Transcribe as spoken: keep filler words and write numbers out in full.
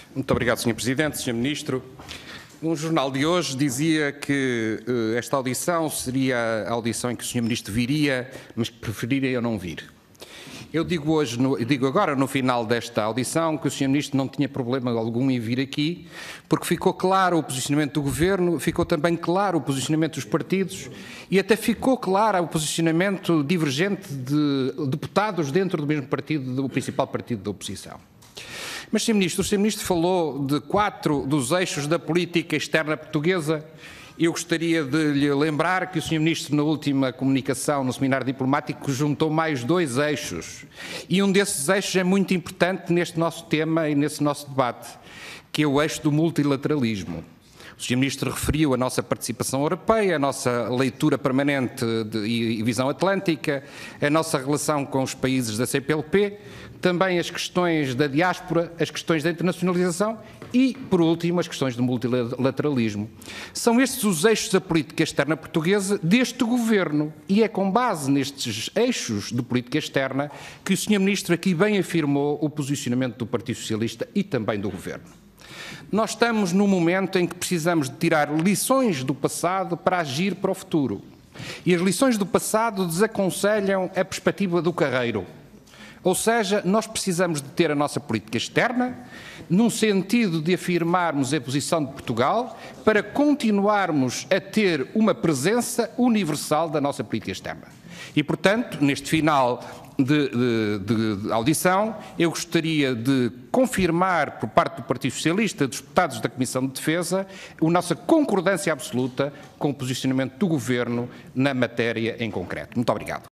Muito obrigado, senhor Presidente, senhor Ministro. Um jornal de hoje dizia que uh, esta audição seria a audição em que o senhor Ministro viria, mas que preferiria eu não vir. Eu digo, hoje, no, eu digo agora, no final desta audição, que o senhor Ministro não tinha problema algum em vir aqui, porque ficou claro o posicionamento do Governo, ficou também claro o posicionamento dos partidos e até ficou claro o posicionamento divergente de deputados dentro do mesmo partido, do principal partido da oposição. Mas, senhor Ministro, o senhor Ministro falou de quatro dos eixos da política externa portuguesa. Eu gostaria de lhe lembrar que o senhor Ministro, na última comunicação, no seminário diplomático, juntou mais dois eixos. E um desses eixos é muito importante neste nosso tema e nesse nosso debate, que é o eixo do multilateralismo. O senhor Ministro referiu a nossa participação europeia, a nossa leitura permanente de, e visão atlântica, a nossa relação com os países da C P L P, também as questões da diáspora, as questões da internacionalização e, por último, as questões do multilateralismo. São estes os eixos da política externa portuguesa deste Governo e é com base nestes eixos de política externa que o senhor Ministro aqui bem afirmou o posicionamento do Partido Socialista e também do Governo. Nós estamos num momento em que precisamos de tirar lições do passado para agir para o futuro. E as lições do passado desaconselham a perspectiva do carreiro. Ou seja, nós precisamos de ter a nossa política externa num sentido de afirmarmos a posição de Portugal para continuarmos a ter uma presença universal da nossa política externa. E, portanto, neste final de, de, de audição, eu gostaria de confirmar por parte do Partido Socialista, dos deputados da Comissão de Defesa, a nossa concordância absoluta com o posicionamento do Governo na matéria em concreto. Muito obrigado.